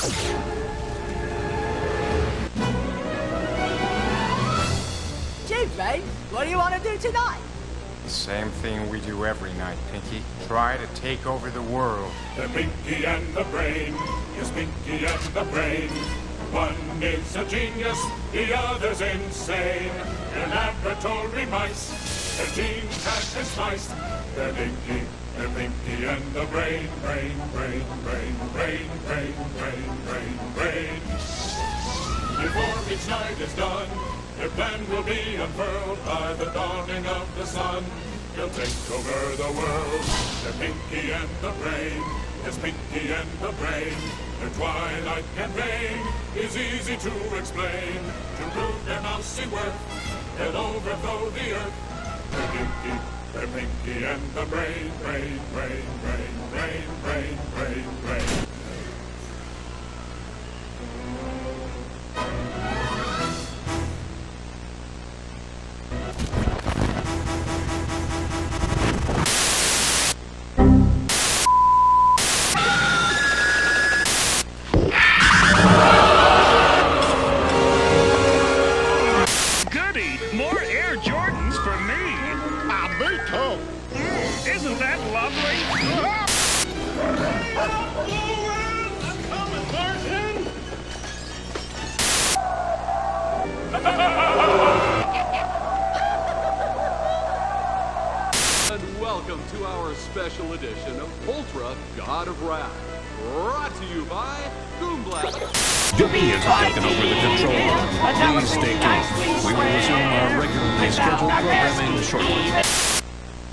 Jane, what do you want to do tonight? The same thing we do every night, Pinky. Try to take over the world. The Pinky and the Brain. Yes, Pinky and the Brain. One is a genius, the other's insane. They're laboratory mice. Their genes have been spiced. They're Pinky and the Brain. Brain, brain, brain, brain, brain, brain, brain, brain. Before each night is done, their plan will be unfurled by the dawning of the sun. They'll take over the world. They're Pinky and the Brain. Yes, Pinky and the Brain. Their twilight campaign is easy to explain. To prove their mousy worth, they'll overthrow the earth. They're Pinky and the Brain. Brain, brain, brain, brain, brain, brain, brain. More Air Jordans for me. Me too. Isn't that lovely? I'm coming, Tarzan. And welcome to our special edition of Ultra God of Wrath. Brought to you by Ooblar. Goobot has taken over the control room. Please stay tuned. We will resume our regularly scheduled programming shortly.